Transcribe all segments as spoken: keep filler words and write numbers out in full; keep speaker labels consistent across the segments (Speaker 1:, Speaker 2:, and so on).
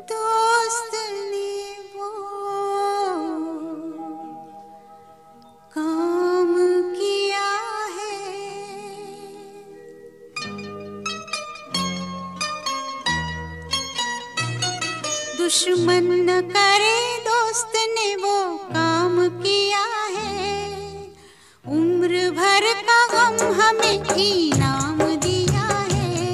Speaker 1: दोस्त ने वो काम किया है, दुश्मन न करे दोस्त ने वो काम किया है, उम्र भर का गम हमें इनाम दिया है।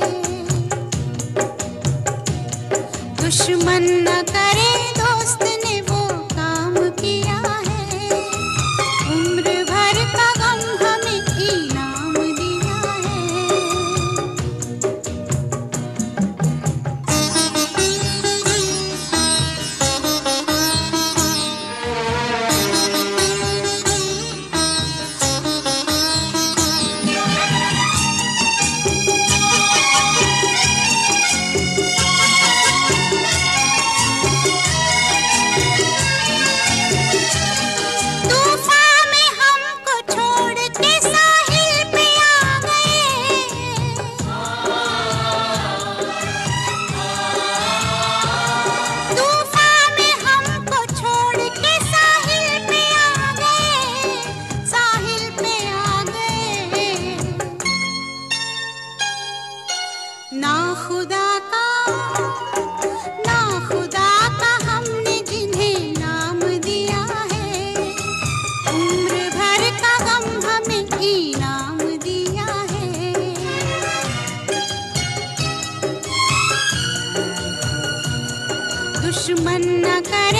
Speaker 1: दुश्मन न करे दोस्त ने वो काम किया है, उम्र भर का गम हमें इनाम दिया है। ना खुदा का ना खुदा का हमने जिन्हें नाम दिया है, उम्र भर का गम हमें इनाम दिया है। दुश्मन न करे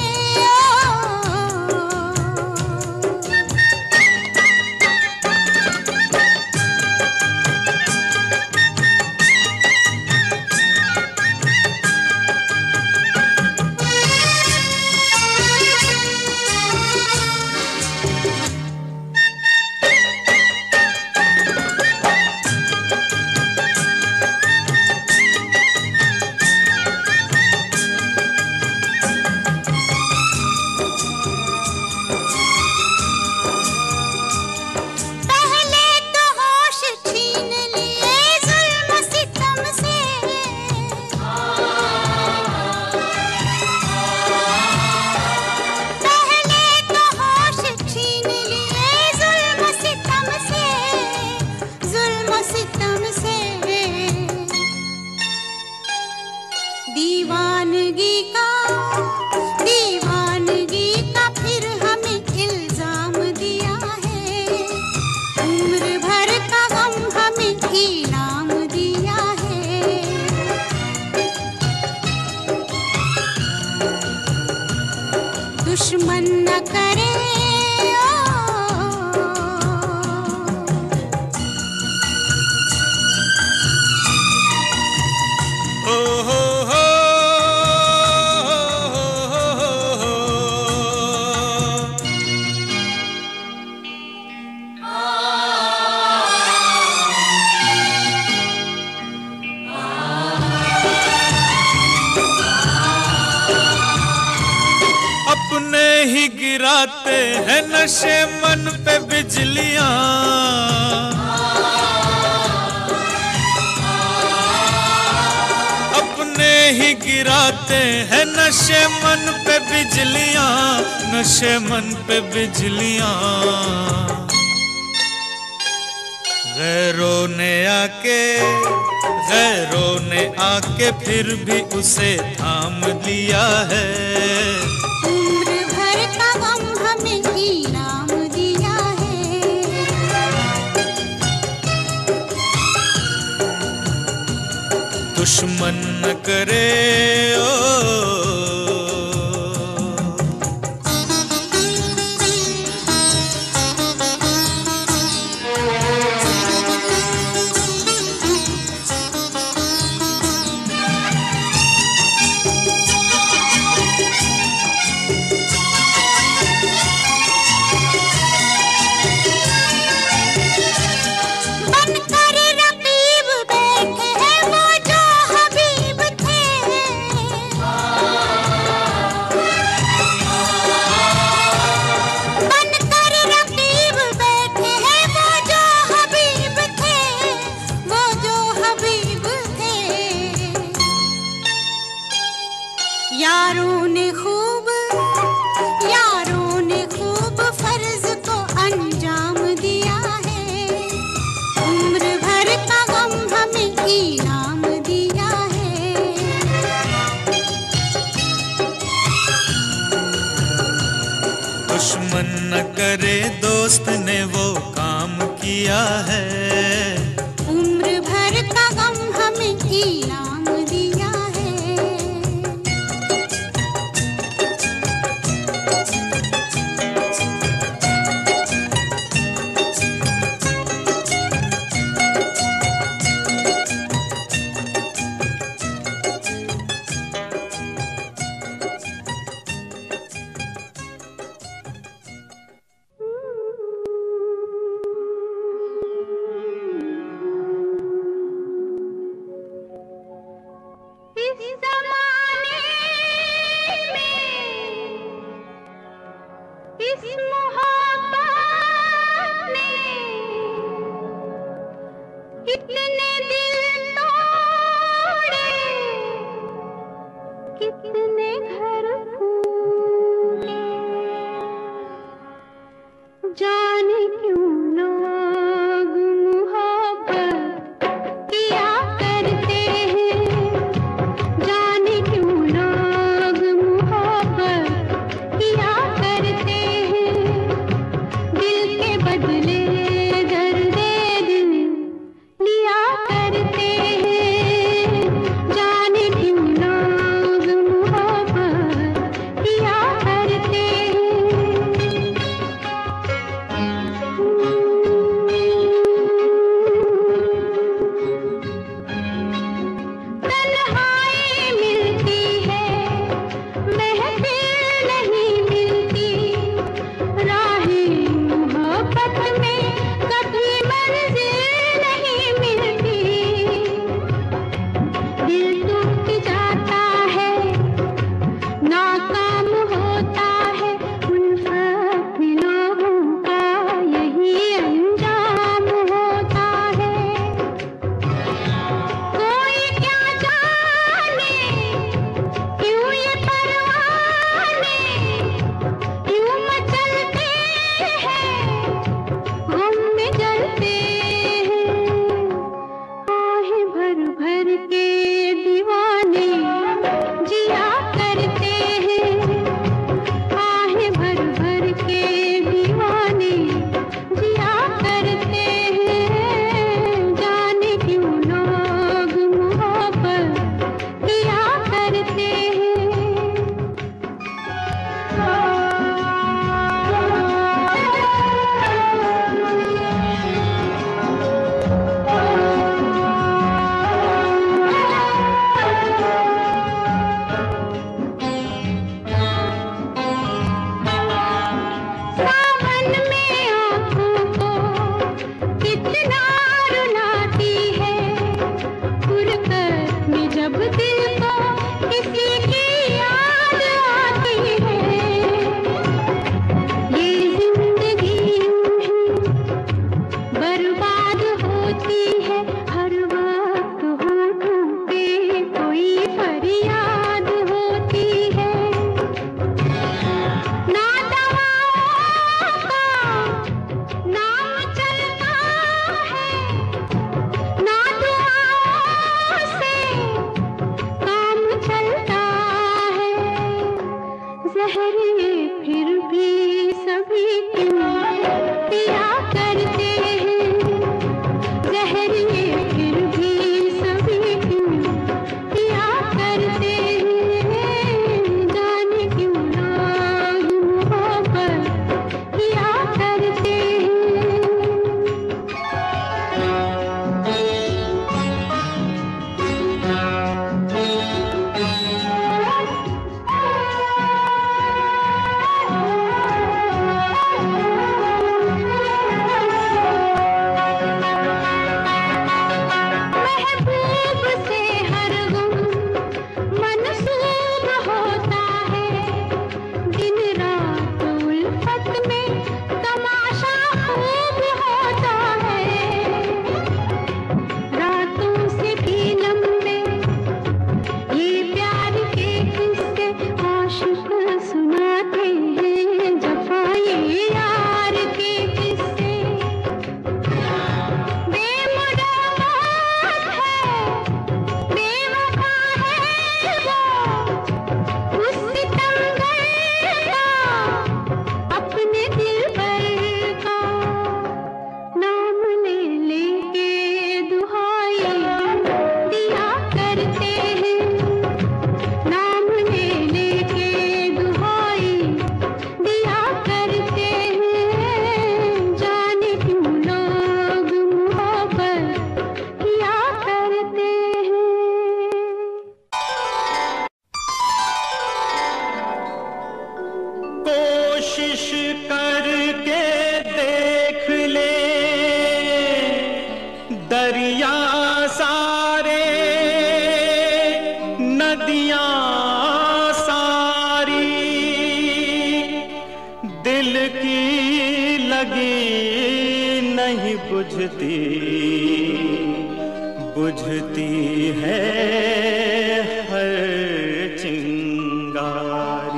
Speaker 1: दीवानगी का दीवानगी का फिर हमें इल्जाम दिया है, उम्र भर का गम हमें इनाम दिया है। दुश्मन न करे
Speaker 2: अपने ही गिराते हैं नशे मन पे बिजलियां, अपने ही गिराते हैं नशे मन पे बिजलियां, नशे मन पे बिजलियां। गैरों ने आके गैरों ने आके फिर भी उसे थाम लिया है,
Speaker 1: उम्र भर का गम हमें इनाम दिया है।
Speaker 2: दुश्मन न करे ओ
Speaker 1: यारों ने खूब यारों ने खूब फर्ज को अंजाम दिया है, उम्र भर का गम हमें इनाम दिया है।
Speaker 2: दुश्मन न करे दोस्त ने वो काम किया है,
Speaker 1: उम्र भर का गम हमें इनाम दिया है।
Speaker 3: नदियां सारी दिल की लगी नहीं बुझती, बुझती है हर चिंगारी।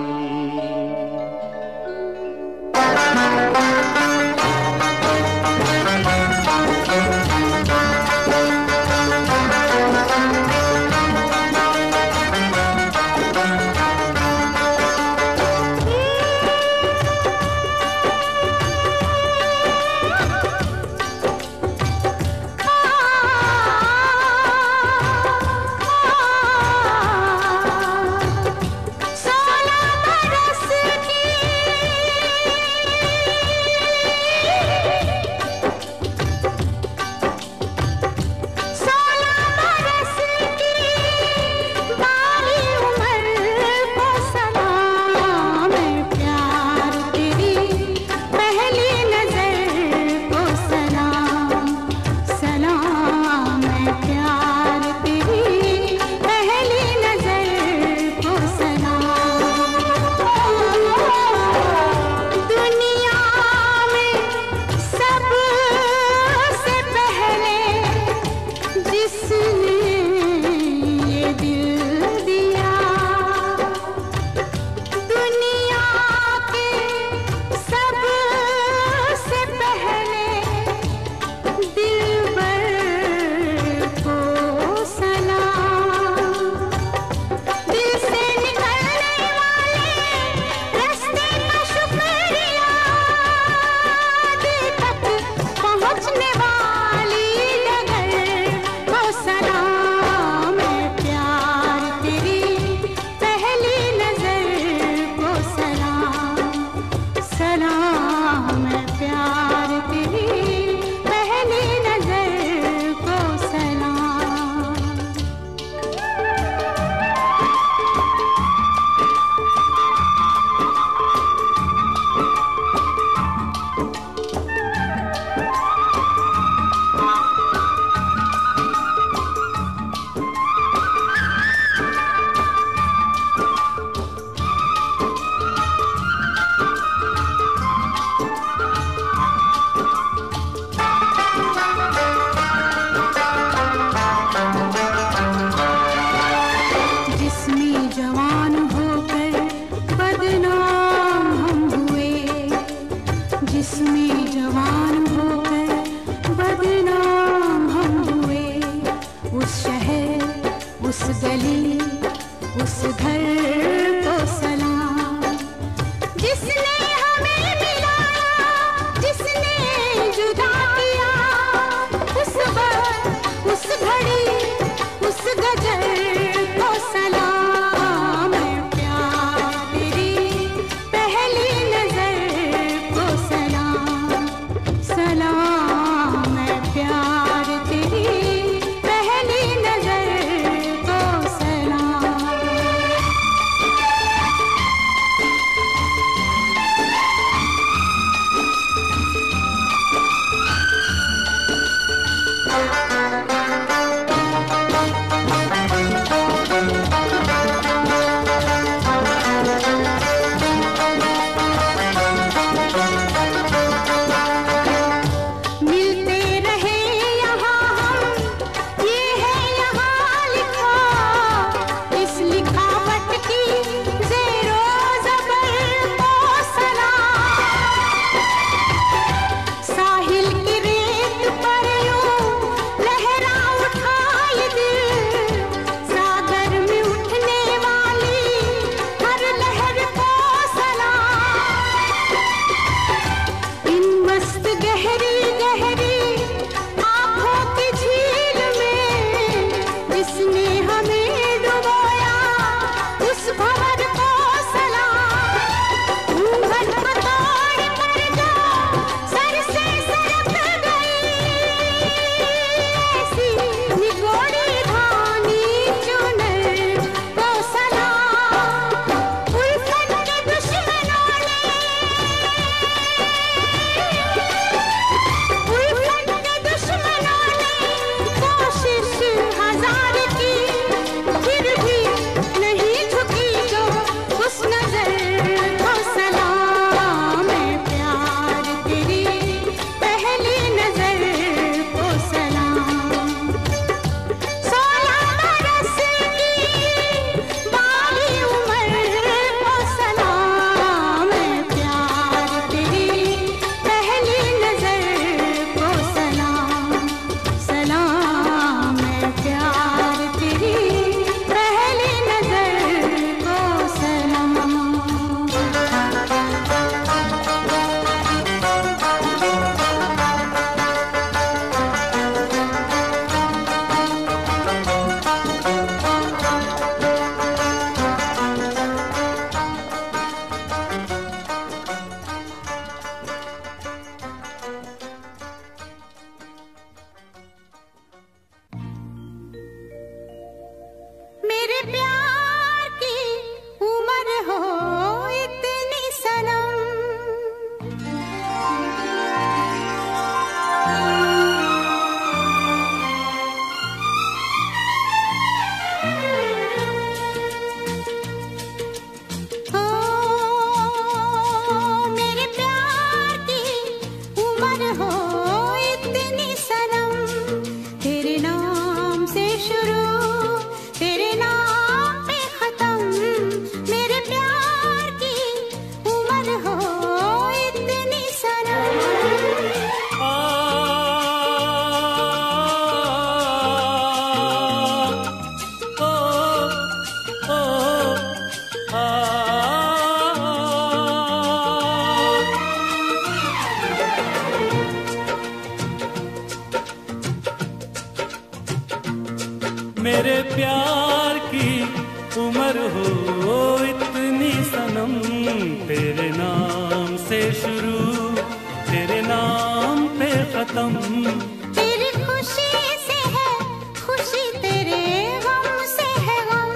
Speaker 3: उम्र हो इतनी सनम, तेरे नाम से शुरू तेरे नाम पे खत्म।
Speaker 1: तेरी खुशी से है खुशी, तेरे गम से है गम।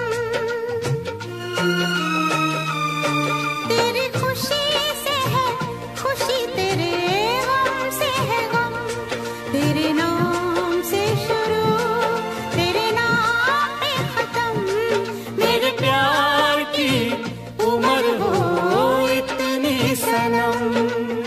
Speaker 1: तेरी खुशी से है खुशी, तेरे गम से है गम। तेरे नाम से शुरू तेरे नाम पे खत्म।
Speaker 3: मेरे प्यार की उम्र हो इतनी सनम।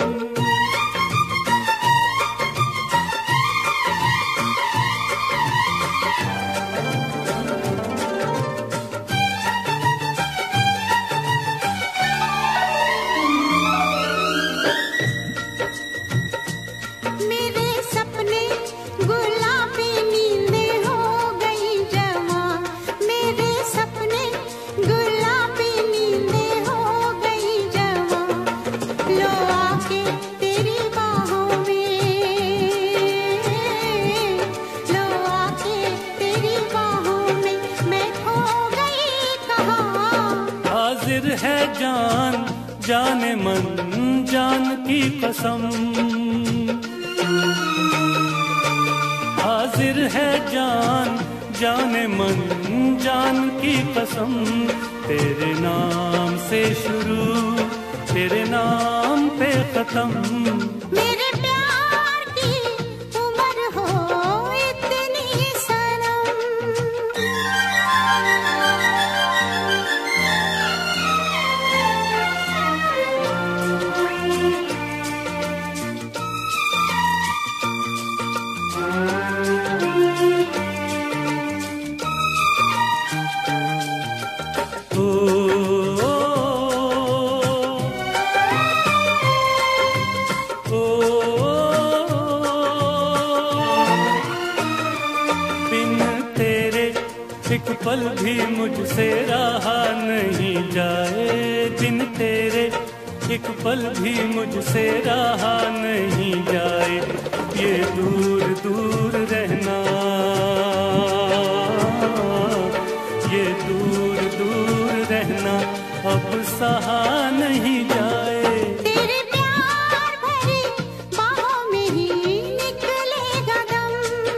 Speaker 1: मेरे सपने गुलाबी नींदें हो गई जवां। मेरे सपने गुलाबी नींदें हो गई जवां। लो आके तेरी बाहों में, लो आके तेरी बाहों में मैं खो गई कहाँ।
Speaker 3: हाजिर है जान जाने मन जान की कसम। हाजिर है जान जाने मन जान की कसम। तेरे नाम से शुरू तेरे नाम पे खत्म।
Speaker 1: मेरे प्यार की उम्र हो इतनी सनम।
Speaker 3: ओ, ओ, बिन तेरे एक पल भी मुझसे रहा नहीं जाए। बिन तेरे एक पल भी मुझसे रहा नहीं जाए। ये दूर दूर रहना, ये दूर दूर रहना अब सहा नहीं जाए।
Speaker 1: तेरे प्यार भरी बाहों में ही निकलेगा दम।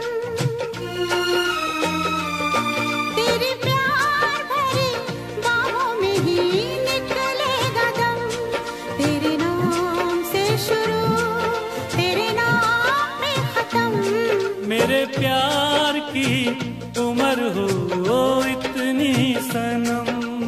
Speaker 1: तेरे प्यार भरी बाहों में ही निकलेगा दम। तेरे नाम से शुरू तेरे नाम पे खत्म।
Speaker 3: मेरे प्यार की उम्र हो इतनी सनम।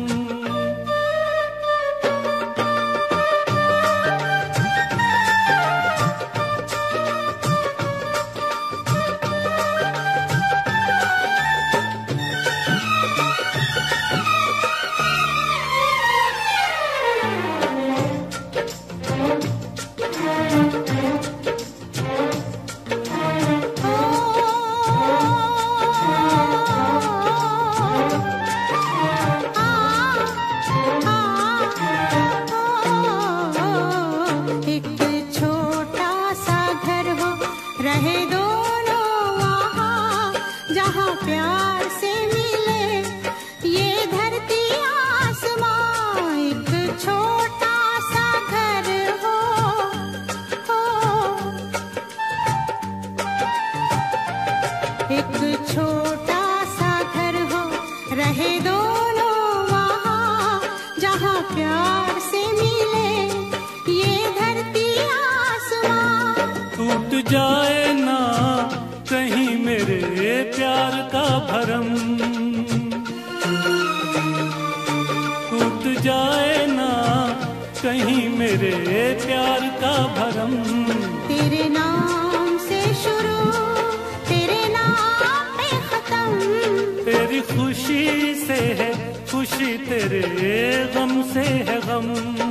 Speaker 1: एक छोटा सा घर हो रहे दोनों वहाँ, जहाँ प्यार से मिले ये धरती आसमां। एक छोटा सा घर हो, हो एक छोटा सा घर हो रहे दोनों वहाँ, जहाँ प्यार से मिले ये धरती आसमां।
Speaker 3: टूट जाए ना कहीं मेरे प्यार का भरम। टूट जाए ना कहीं मेरे प्यार का भरम।
Speaker 1: तेरे नाम से शुरू तेरे नाम पे खत्म।
Speaker 3: तेरी खुशी से है खुशी, तेरे गम से है गम।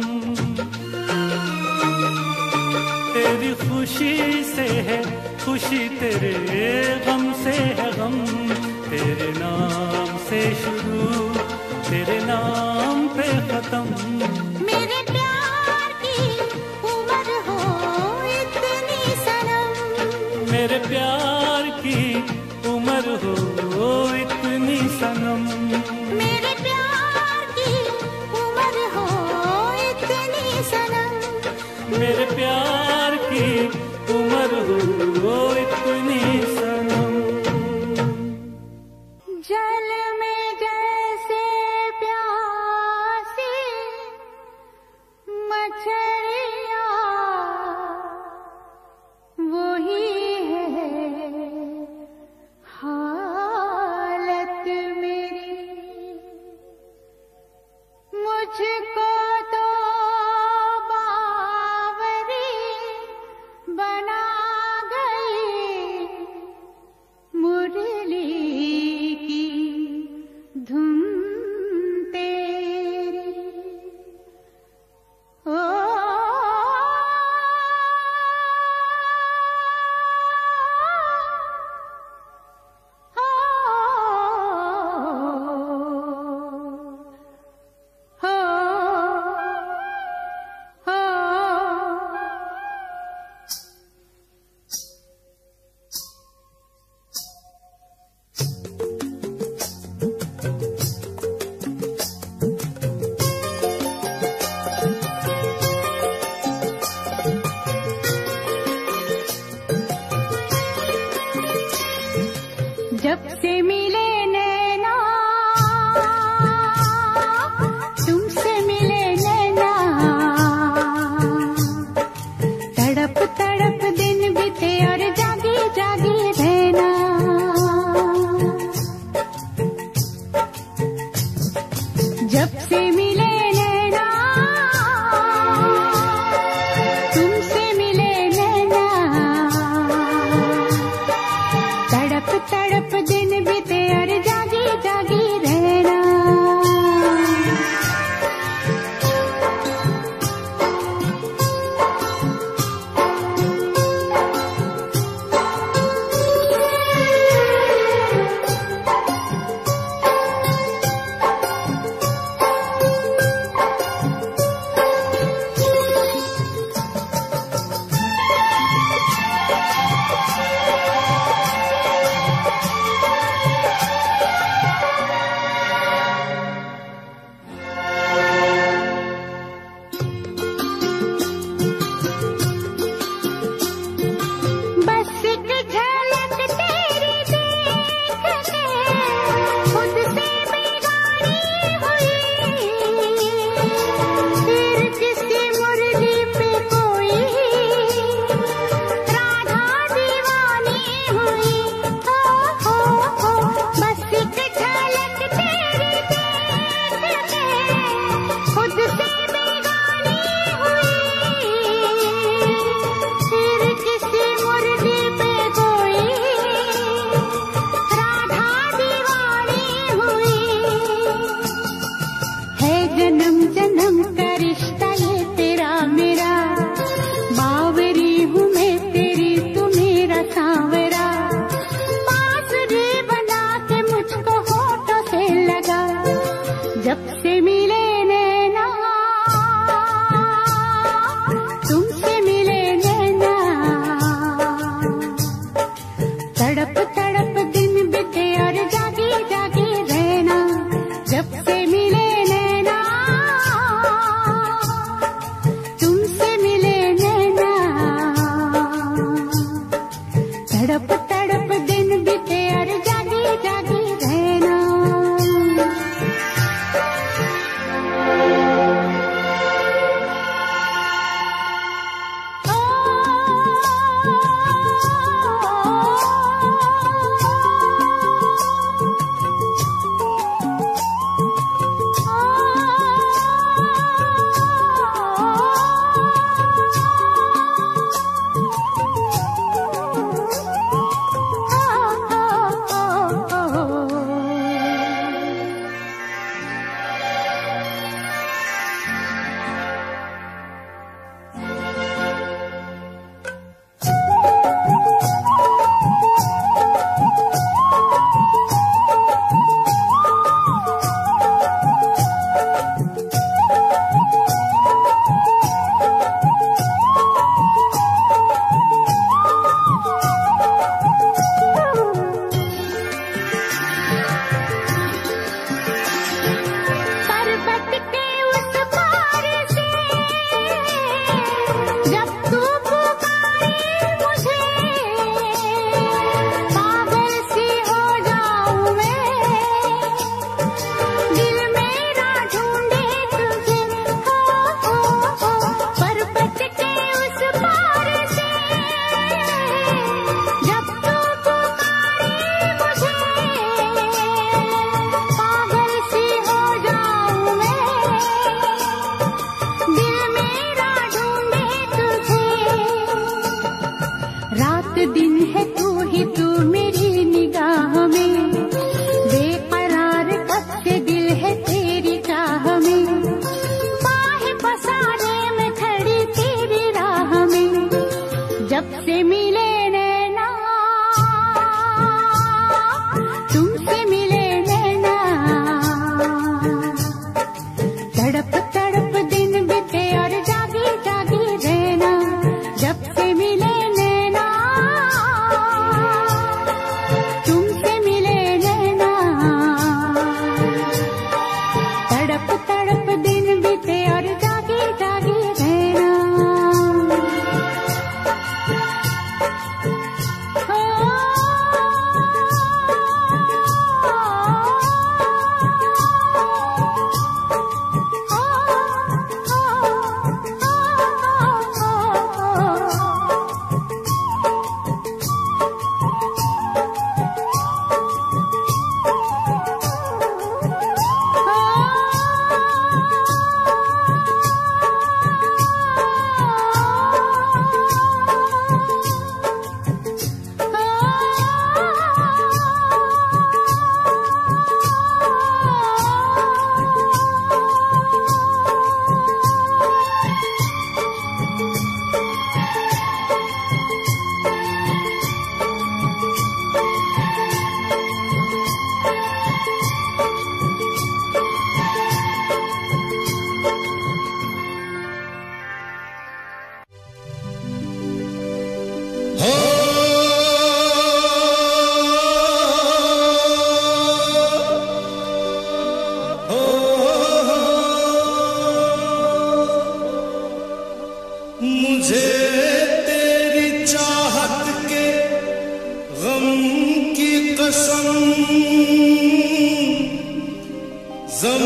Speaker 3: तेरी खुशी से है खुशी, तेरे गम से है गम। तेरे नाम से शुरू तेरे नाम पे खत्म।
Speaker 1: मेरे प्यार की उम्र हो इतनी सनम।
Speaker 3: मेरे प्यार की उम्र हो इतनी सनम।
Speaker 1: मेरे प्यार
Speaker 3: की उम्र हो इतनी सनम।
Speaker 1: जल में जैसे प्यासी मछलियाँ वही है हालत मेरी। मुझको तो बावरी बना गई मुरली की धुन तेरी। ओ जब से मिले नैना तुमसे मिले नैना, तड़प तड़प दिन बीते और जागी जागी रहना। जब से मिले नैना तुमसे मिले नैना, तड़प तड़प दिन बीते और जागी जागी रहना। जन्म जन्म का रिश्ता ये तेरा मेरा, बावरी हूँ मैं तेरी तू मेरा सांवरा। बांसुरी बना के मुझको होठों से लगा, जब से मिले नैना तुमसे मिले नैना, तड़प तड़प दिन बीते और जागी जागी रहना। जब से मिले तड़प तड़प दिन बीते और जागी जागी रहना।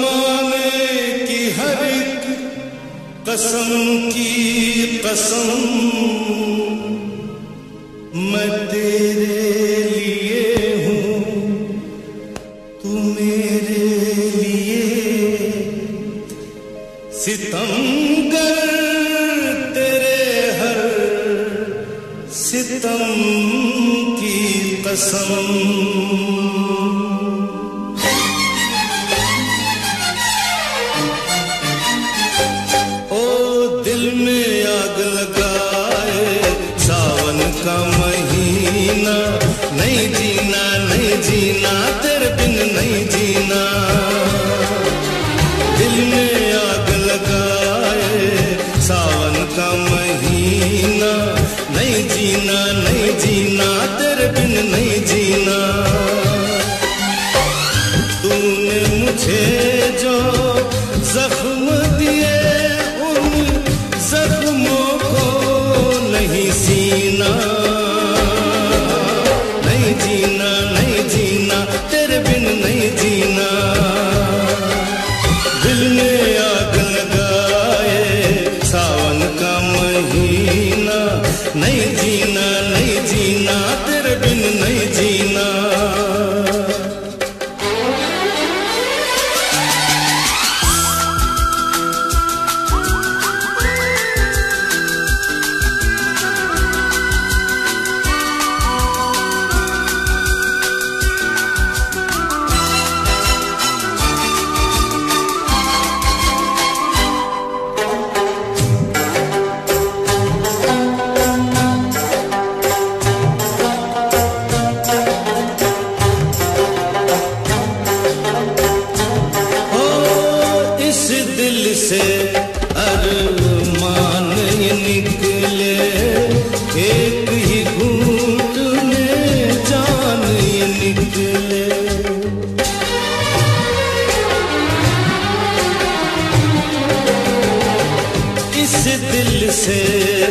Speaker 4: जमाने की हर एक कसम की कसम मैं तेरे लिए हूँ, तू मेरे लिए सितमगर तेरे हर सितम की कसम। ओ दिल में आग लगाए सावन का महीना, नहीं जीना नहीं जीना तेरे बिन नहीं जीना। दिल में आग लगाए सावन का महीना, नहीं जीना नहीं जीना तेरे बिन नहीं जीना। तूने मुझे जो जख्म दिए उन जख्मों को नहीं सीना, नहीं जीना नहीं जीना तेरे बिन नहीं जीना। दिल में आग लगाए सावन का महीना, नहीं जीना नहीं जीना तेरे बिन नहीं जीना। से अरमान ये निकले एक ही घूंट में जान ये निकले। इस दिल से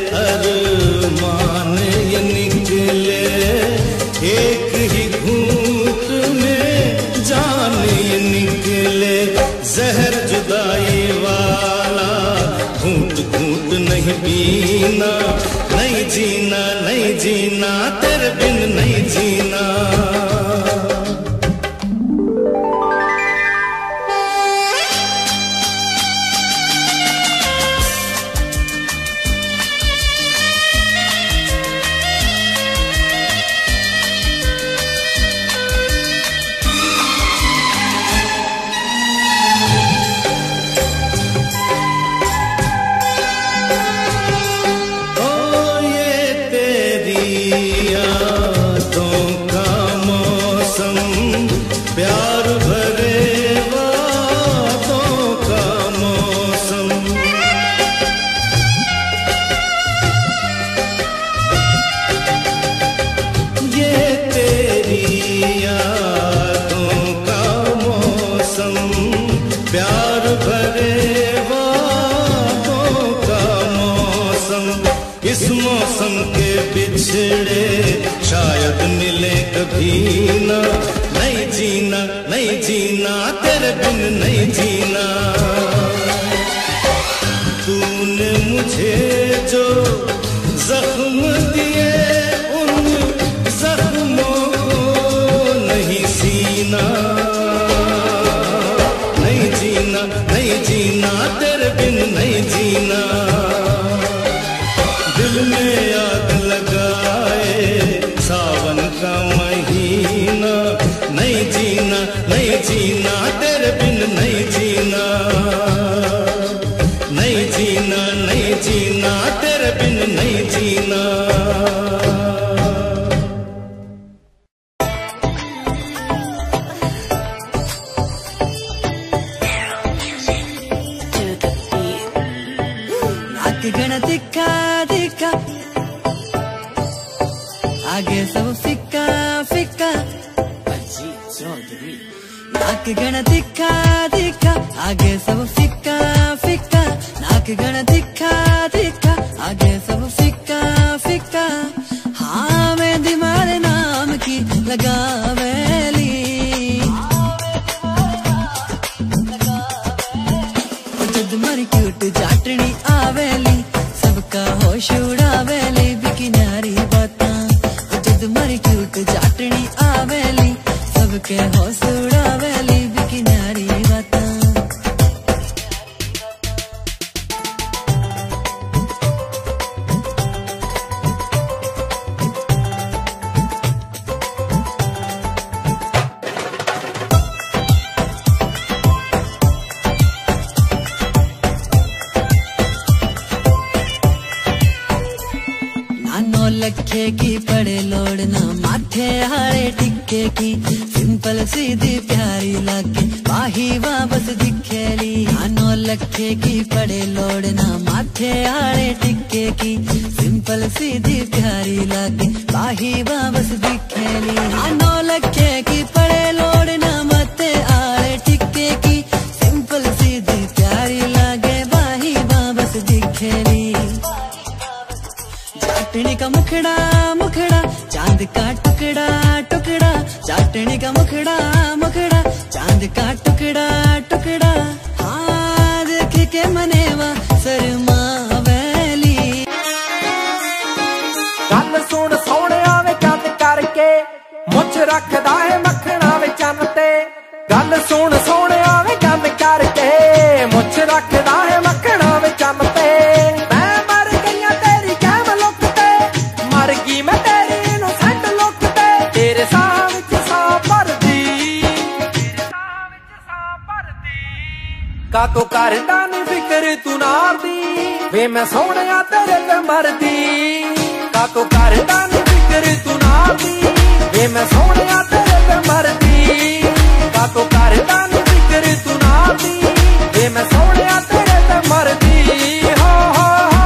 Speaker 4: अरमान ये निकले एक ही घूंट में जान ये निकले। जहर जुदाई वाला घूंट घूंट नहीं पीना, नहीं जीना नहीं जीना तेरे बिन नहीं जीना। इस मौसम के बिछड़े शायद मिले कभी ना, नहीं जीना नहीं जीना तेरे बिन नहीं जीना। तूने मुझे जो जख्म दिए उन जख्मों को नहीं सीना, नहीं जीना नहीं जीना तेरे बिन नहीं जीना। दिल में आग लगाए सावन का महीना, नहीं जीना नहीं जीना तेरे बिन नहीं जीना, नहीं जीना नहीं जीना तेरे बिन नहीं जीना।
Speaker 5: दिखा दिखा आगे सब फिक्का फिक्का, नाक गण दिखा दिखा आगे सब फिक्का फिक्का, नाक गण दिखा दिखा आगे सब फिक्का फिक्का। हाँ मैं दिमाग नाम की लगा वैली, लगा जद मर क्यूट जाटनी आवेली सबका होश उड़ावेली बिकी न्यारी बातां जद मर क्यूट जाटनी आवेली सबके होश उड़ावेली बिकी न्यारी बातां नौ लखे की पड़े लोड़ना माथे हारे टिक्के की सिंपल सीधी प्यारी लागे वाही वापस दिखेली नौ लखे की पड़े लोड़ना माथे हारे टिक्के की सिंपल सीधी प्यारी लागे वाही वापस दिखेली नौ लखे की पड़े लोड़ना माथे हारे टिक्के की सिंपल सीधी प्यारी लागे वाही वापस दिखेली चाटनी का मुखड़ा मुखड़ा चांद का टुकड़ा टुकड़ा चाटनी का मुखड़ा मुखड़ा चांद का टुकड़ा टुकड़ा हाँ देख के मनेवा शर्मा वैली
Speaker 6: गल सुन सोने आवे चंद करके मुझ रखदा है मखना वे चन ते गल सुन सोने आवे चंद करके मुझ रखदा है मखना वे चन ते का तो करदा नी फिक्र तू नार दी वे मैं सोहणिया तेरे ते मरदी का तो करदा नी फिक्र तू नार दी वे मैं सोहणिया तेरे ते मरदी का तो करदा नी फिक्र तू नार दी वे मैं सोहणिया तेरे ते मरदी हो हो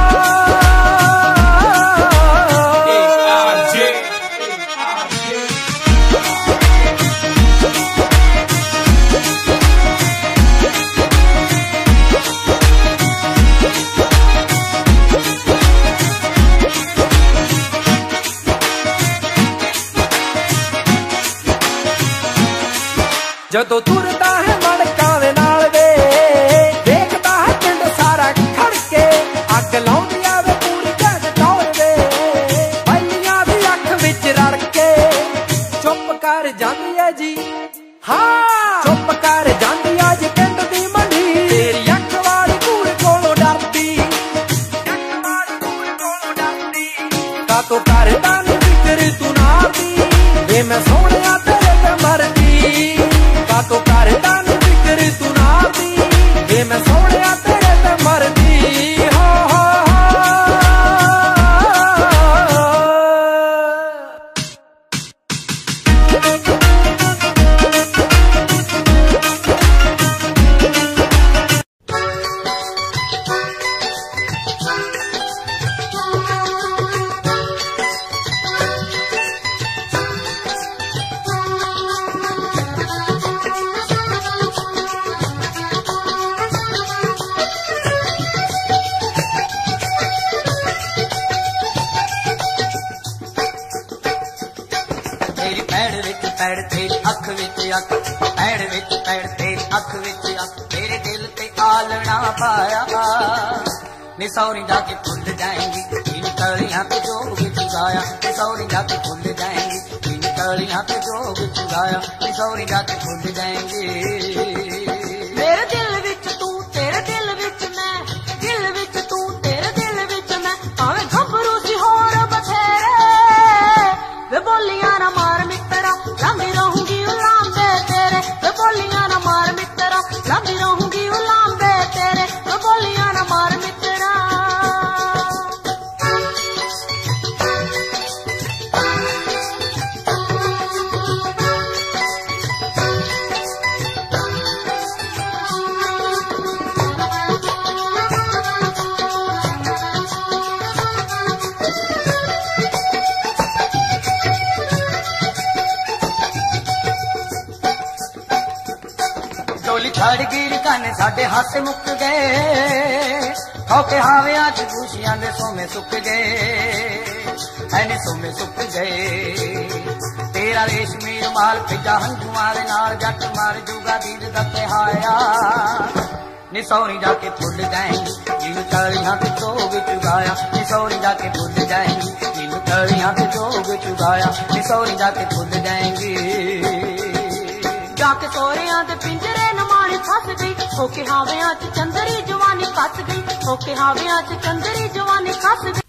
Speaker 6: जदों तुरदा है मड़का दे नाल वे देखदा है पिंड सारा खड़ के अग लाउंदी आवे पूरी जग दौड़ वे बल्लियां दी अख विच रड़ के चुप कर जांदी है जी हाँ चुप कर जांदी है जी पिंड दी मंडी तेरी अख वाली कूड़ कोलों डरदी अख वाली कूड़ कोलों डरदी का तो करदा नी फिक्र तू नार दी वे मैं सोहणिया तेरे ते मरदी तो करदा नी फिक्र तू नार दी वे मैं सोहणिया तेरे ते मरदी हो हो तेरी अख विच अख पैड़ विच पैड़ तेरी अख विच अख तेरे दिल ते आलना पाया नी सौरी जाके भूल जाएंगी इन कलियां पे जोग चुराया नी सौरी जाके भूल जाएंगी इन कलियां पे जोग चुराया नी सौरी जाके भूल जाएंगी मेरे दिल विच तू तेरे दिल विच मैं दिल विच तू तेरे दिल विच मैं भावें घबरू सी होर बथेरे वे बोलियां ना मार मित्रा लंबी रहूंगी उलांबे तेरे वे बोलियां ना मार मित्रा लंबी रहूंगी उलांबे तेरे वे बोलियां ना मार मित्रा छड़ गिर काने साडे हाथ मुक गए खौके हावे आज खुशियां दे सोमे सुक गए ऐने सोमे सुक गए तेरा रेशमी रुमाल फिजा हंजुआं दे नाल जट मार जूगा दीद दा तिहाया निसौरी जाके भूल जाएंगी जिन तलियां पे जोग चुगाया निसौरी जाके भूल जाएंगी जिन तलियां पे जोग चुगाया निसौरी जाके भूल जाएंगी जाके सोरियां दे पिंजरे न माणी फस गई होके हावियां च चंदरी जवानी कस गई होके हावियां च चंदरी जवानी कस गई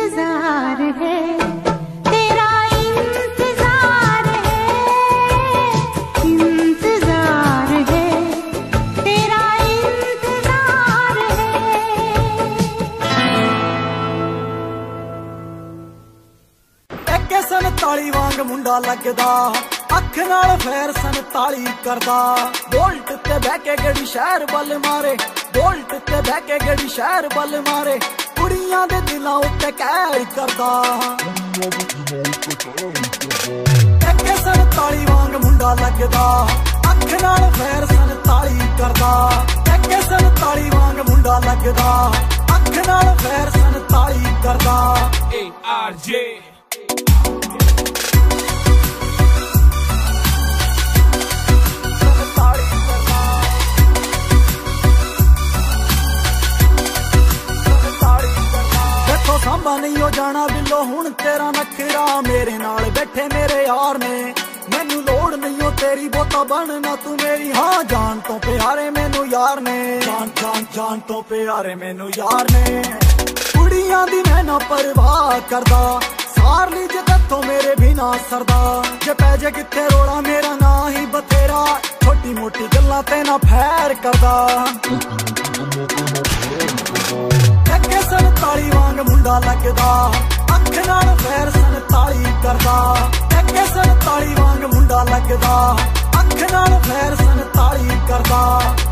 Speaker 1: इंतजार है, तेरा इंतजार है, इंतजार है, तेरा इंतजार है।
Speaker 7: टक्के संताली वांग मुंडा लगदा, अख नाल फेर संताली करदा, बोल्ट ते बह के गड़ी शहर बल मारे, बोल्ट ते बह के गड़ी शहर बल मारे, कुड़ियां दे दिलां उत्ते कहर करदा। टक्के संताली वांग मुंडा लगदा, अख नाल फेर संताली करदा, टक्के संताली वांग मुंडा लगदा, अख नाल फेर संताली करदा। ए आर जे सांबा नहीं हो जाना बिलो हुण तेरा नखरा, मेरे नाल बैठे मेरे यार ने, मैनू लोड़ नहीं हो तेरी बोता बनना तू मेरी, हाँ जान तो प्यारे मैनू यार ने, जान जान जान तो प्यारे मैनू यार ने। कुड़ियां दी मैं ना परवाह करदा, सार ली जे तत्थों मेरे बिना सरदा, जे पै जे किथे रोड़ा मेरा ना ही बथेरा, छोटी मोटी गल्लां ते ना फैर करदा। टक्के संताली वांग मुंडा लगदा, अख नाल फेर संताली करदा, टक्के संताली वांग मुंडा लगदा, अख नाल फेर संताली करदा।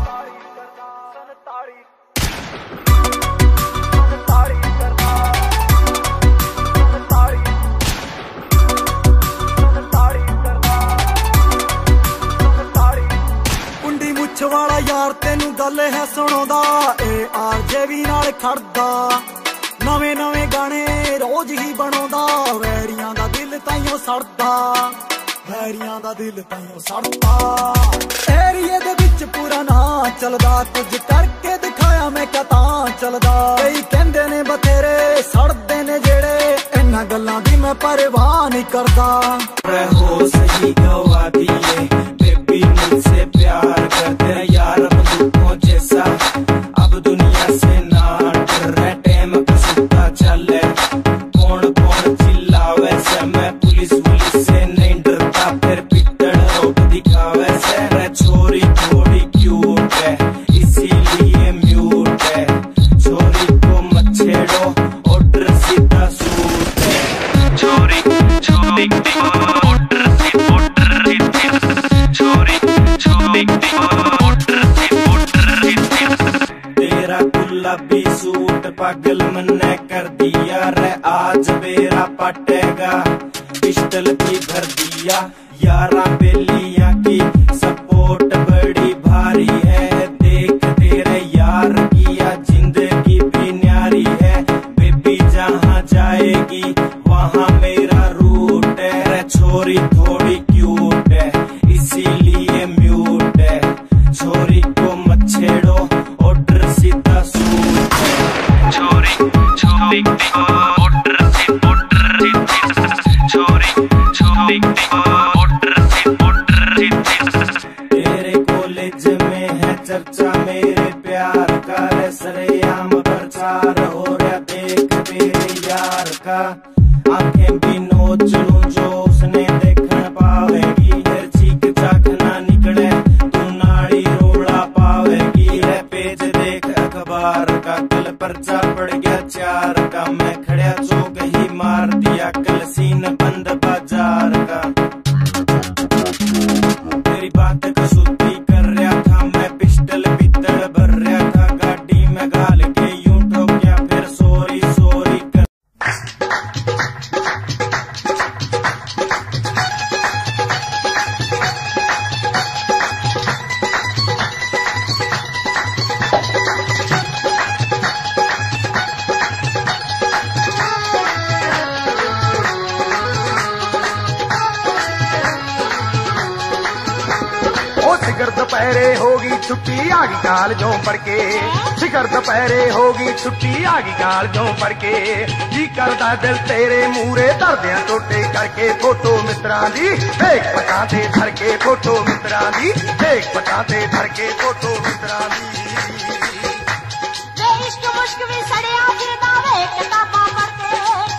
Speaker 7: कुंडी मुछ वाला यार तेनू गल है सुणोदा, ए आर जे वी नाल खड़दा, नवे नवे गाने रोज ही बनोदा, वैरियां दा दिल ताइयों सड़दा, वैरियां दा दिल ताइयों सड़दा। एरिए दे विच पूरा ना चलदा, कुछ करके दिखाया मैं क्या तां चलदा, कई कहंदे ने बथेरे सड़दे ने जेड़े, इन्हां गल्लां दी मैं परवाह नहीं करदा।
Speaker 8: हो सही गवा दिए बेबी मुझसे प्यार करते यार बंदूकों जैसा, अब दुनिया से ना डर रहे, टाइम पता चले कौन कौन चिल्लावे से, मैं पुलिस पुलिस से नहीं डरता, फिर पिटड़ रोक दिखावे से, रे छोरी थोड़ी क्यूट है इसीलिए म्यूट है, छोरी को मत छेड़ो ऑर्डर सीधा सूट है, छोरी छोरी ऑर्डर सी ऑर्डर छोरी छोरी ऑर्डर सी ऑर्डर। तेरा गुलाबी सूट पागल मन्ने कर दिया रे, आज मेरा पटेगा पिस्टल भी भर दिया, यारा बेलिया की सपोर्ट बड़ी भारी है, देख तेरे यार किया जिंदगी भी न्यारी है, बेबी जहाँ जाएगी वहाँ मेरा रूट है, छोरी थोड़ी क्यूट है इसीलिए म्यूट है, छोरी को मत छेड़ो ऑर्डर सीधा सूट है, छोरी छोरी ऑर्डर सी ऑर्डर छोरी छोरी ऑर्डर सी ऑर्डर। तेरे कॉलेज में है चर्चा मेरे प्यार का, रे सरेआम प्रचार हो रहा देख तेरे यार का, आंखें भी नोच लूं जो उसने देखन पावेगी, फिर चीख चाक ना निकले तू नाड़ी रोड़ा पावेगी, रे पेज देख अखबार का, कल पर्चा पड़ गया चार का, मैं खड़ा चौक ही मार दिया कल सीन बंद बाजार का, तेरी बात कसूती कर रहा था मैं, पिस्टल भीतर भर रहा था, गाड़ी में गाल के यूं ठोकिया फिर सॉरी सॉरी कर।
Speaker 9: शिखर दोपहरे होगी छुट्टी आगी काल जो पड़ के, शिखर दोपहरे होगी छुट्टी आगी काल जो पड़ के, जी करदा दिल तेरे मूरे धरदियां टोटे करके, फोटो मित्रा दी देख पटा ते धर के, फोटो मित्रा दी देख पटा ते धर के, फोटो मित्रा दी।
Speaker 1: इश्क मुश्क भी सड़िया फिरदा वे किताबां पढ़ के,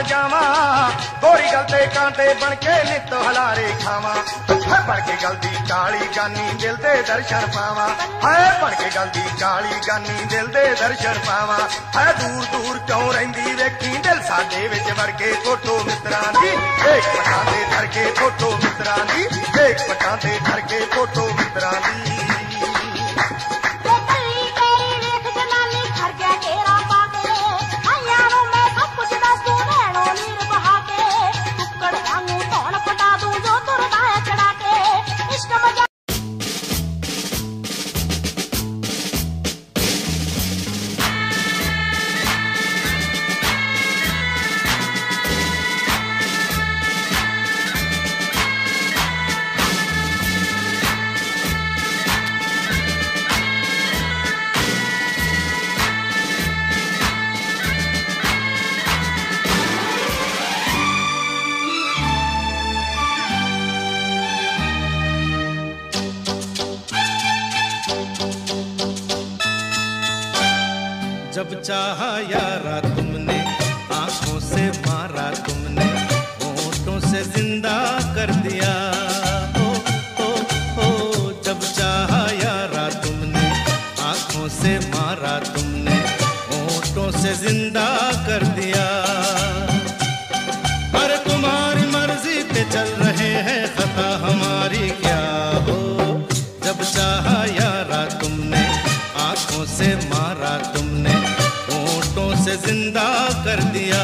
Speaker 9: जावा गोरी गलते कांटे बन के नित हलारे खावा है बन के गलती काली गानी दिल दे दर्शन पावा है बन के गलती काली गानी दिल दे दर्शन पावा है दूर दूर क्यों रहिंदी वेखी दिल साडे विच वड़ के फोटो मित्रां दी एक पटां ते धर के फोटो मित्रां दी एक पटां ते धर के फोटो मित्रां दी
Speaker 4: जब चाहा यारा तुमने आंखों से मारा तुमने होठों से जिंदा कर दिया ओ ओ ओ जब चाहा यारा तुमने आंखों से मारा तुमने होठों से जिंदा कर दिया पर तुम्हारी मर्जी पे चल रहे हैं खता हमारी क्या हो जब चाहा यारा तुमने आंखों से मारा तुमने होठों से जिंदा कर दिया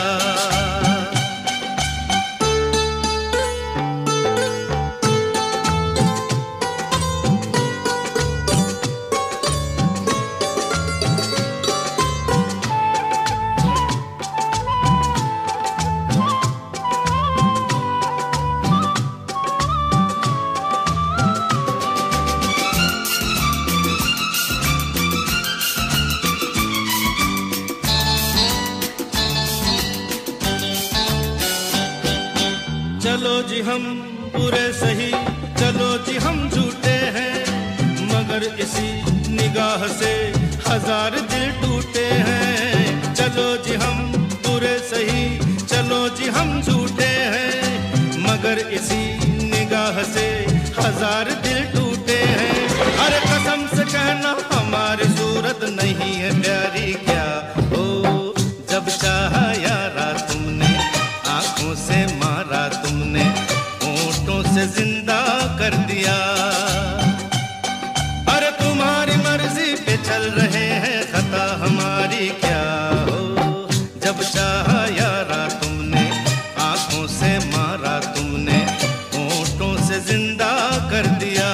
Speaker 4: चलो जी हम पूरे सही चलो जी हम झूठे हैं मगर इसी निगाह से हजार दिल टूटे हैं चलो जी हम पूरे सही चलो जी हम झूठे हैं मगर इसी निगाह से हजार दिल टूटे हैं अरे कसम से कहना हमारी सूरत नहीं है प्यारी क्या हो जब चाहा यारा तुमने आंखों से मारा तुमने होठों से जिंदा कर दिया अरे तुम्हारी मर्जी पे चल रहे हैं खता हमारी क्या हो जब चाहा यारा तुमने आंखों से मारा तुमने होठों से जिंदा कर दिया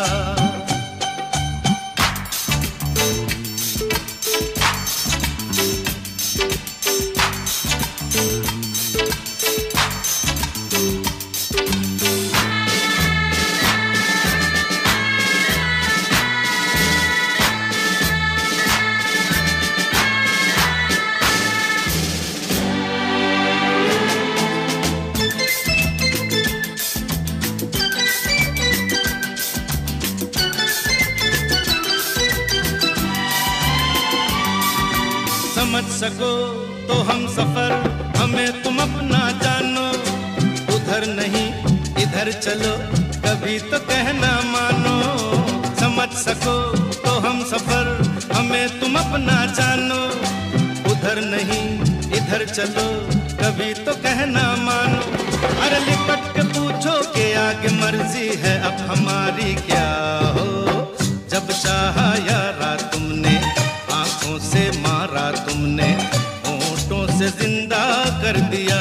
Speaker 4: समझ सको तो हम सफर हमें तुम अपना जानो उधर नहीं इधर चलो कभी तो कहना मानो समझ सको तो हम सफर हमें तुम अपना जानो उधर नहीं इधर चलो कभी तो कहना मानो अरे लिपट के पूछो कि आगे मर्जी है अब हमारी क्या हो जब चाहा यारा तुमने आंखों से मारा तुमने होठों से जिंदा कर दिया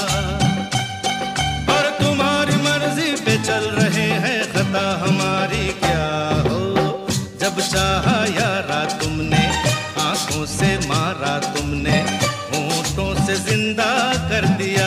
Speaker 4: और तुम्हारी मर्जी पे चल रहे हैं खता हमारी क्या हो जब चाहा यारा तुमने आंखों से मारा तुमने होठों से जिंदा कर दिया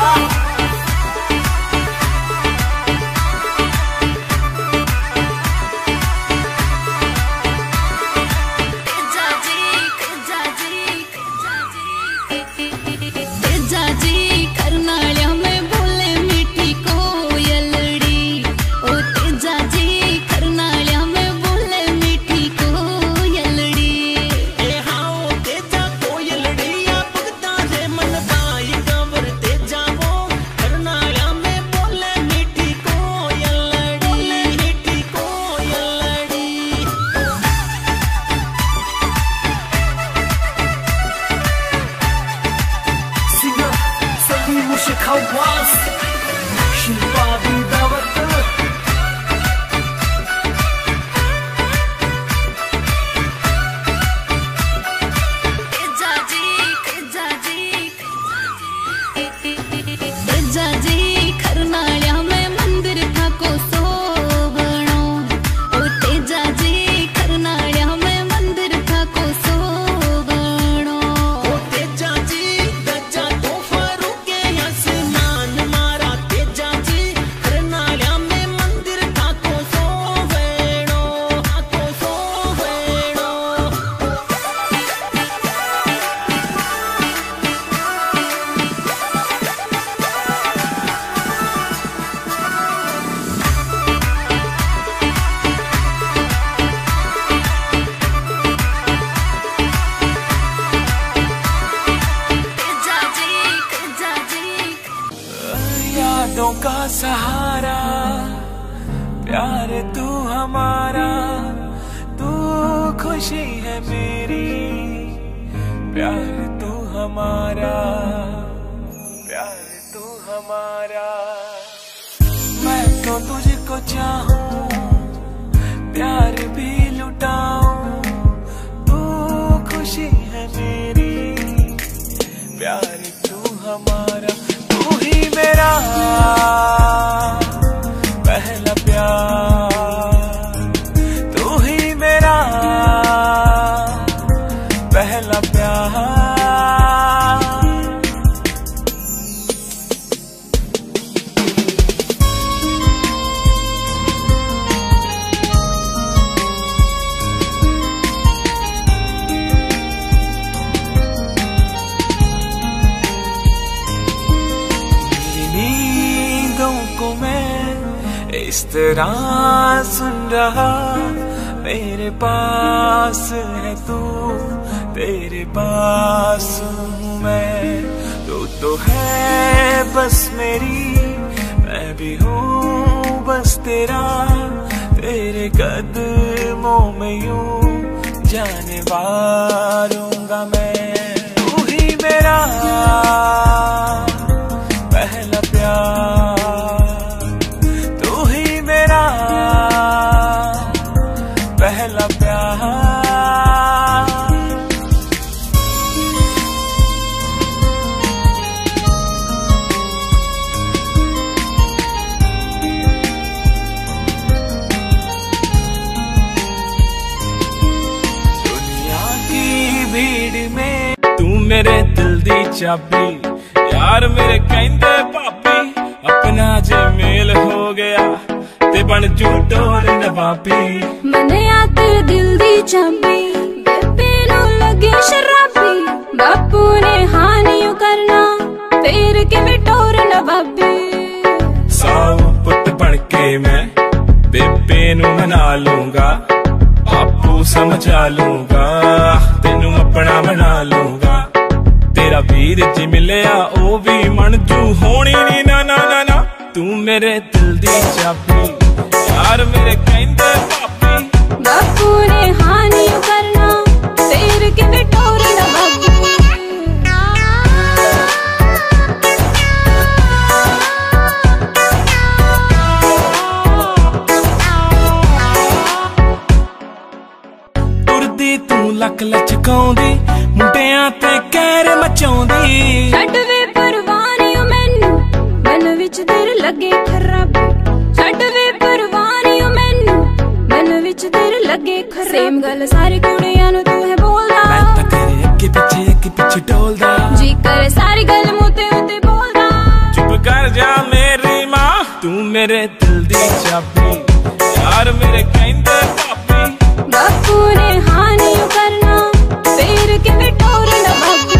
Speaker 8: यादों का सहारा प्यार तू हमारा, तू खुशी है मेरी, प्यार तू हमारा, प्यार तू हमारा। मैं तो तुझको चाहूं, प्यार भी लुटाऊं, तू खुशी है मेरी, प्यार तू हमारा। तू ही मेरा पहला प्यार, तू ही मेरा पहला प्यार। इस तरह सुन रहा, मेरे पास है तू, तेरे पास हूँ मैं। तू तो है बस मेरी, मैं भी हूँ बस तेरा, तेरे कदमों में यूं जाने वारूंगा मैं। तू ही मेरा पहला प्यार, पहला प्यार। दुनिया की भीड़ में तू मेरे दिल दी चाबी, यार मेरे कहंदे पापी, अपना जे मेल हो गया ते बन जू डोर नवाबी।
Speaker 10: मने आते दिल दी चाबी, बेबे नू लगे शराबी, बापू ने हानियों करना फिर किवें टोर नवाबी।
Speaker 8: साऊ पुत बन के मैं बेबे नू मना लूंगा, बापू समझा लूंगा, तेनू अपना बना लूंगा। तेरा वीर जी मिलिया ओ भी मंजू होनी नी ना ना ना ना। तू मेरे दिल दी चाबी, यार मेरे कहंदे पापी,
Speaker 10: बापू ने हानियों करना फिर किवें टोर नवाबी।
Speaker 8: तुरदी तू लक लचकाउंदी, मुंडियां ते कहर मचाउंदी।
Speaker 10: छड्ड वे परवानियों मैनू, मन विच तेरे लगे खराबी। छड्ड वे परवानियों मैनू, मन विच तेरे लगे खराबी। सेम गल सारी कुड़ियां नू तू है बोलदा,
Speaker 8: मैं तां तेरे अगे पिछे अगे पिछे डोलदा,
Speaker 10: जी करे सारी गल मुँह ते उत्ते बोलदा।
Speaker 8: मेरे दिल दी चाबी यार मेरे कहंदे भाभी
Speaker 10: बापू ने हाँ नहीं करना फिर के टोरना बापू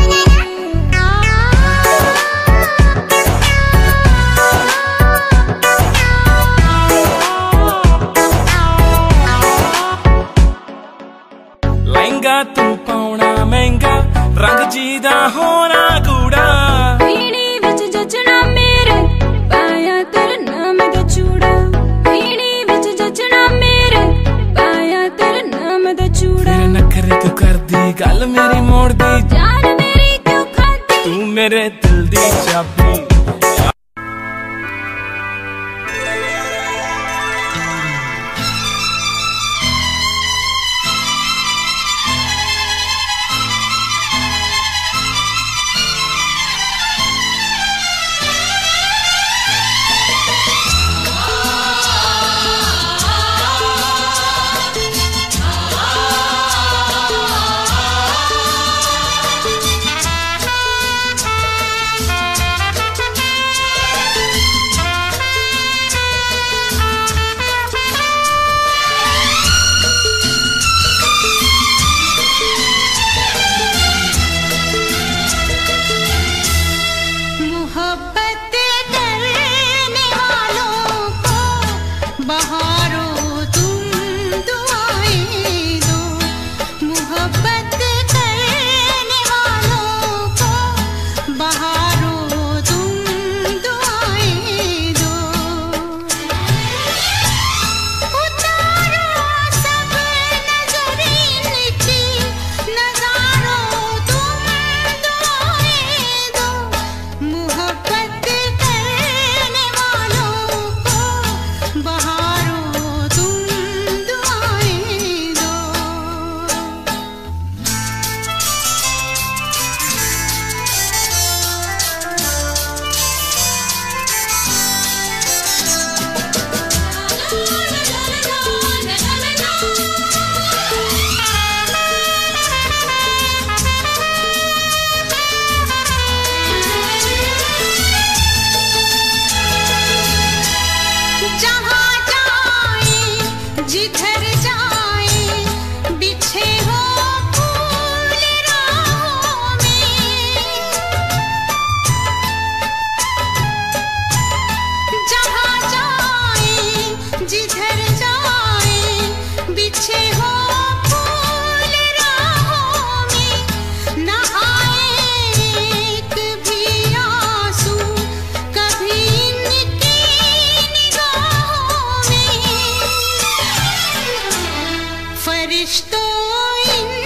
Speaker 8: लहंगा तू पाउना महंगा रंग जीदा होना कूड़ा
Speaker 10: पीनी विच जचना मेरे पाया तेरे नाम दा चूड़ा पीनी विच जचना मेरे पाया तेरे नाम दा चूड़ा
Speaker 8: तेरे नखरे तू कर दी गल मेरी मोड़ दी
Speaker 10: जान मेरी क्यों खाती
Speaker 8: तू मेरे दिल दी चाबी
Speaker 1: फरिश्तों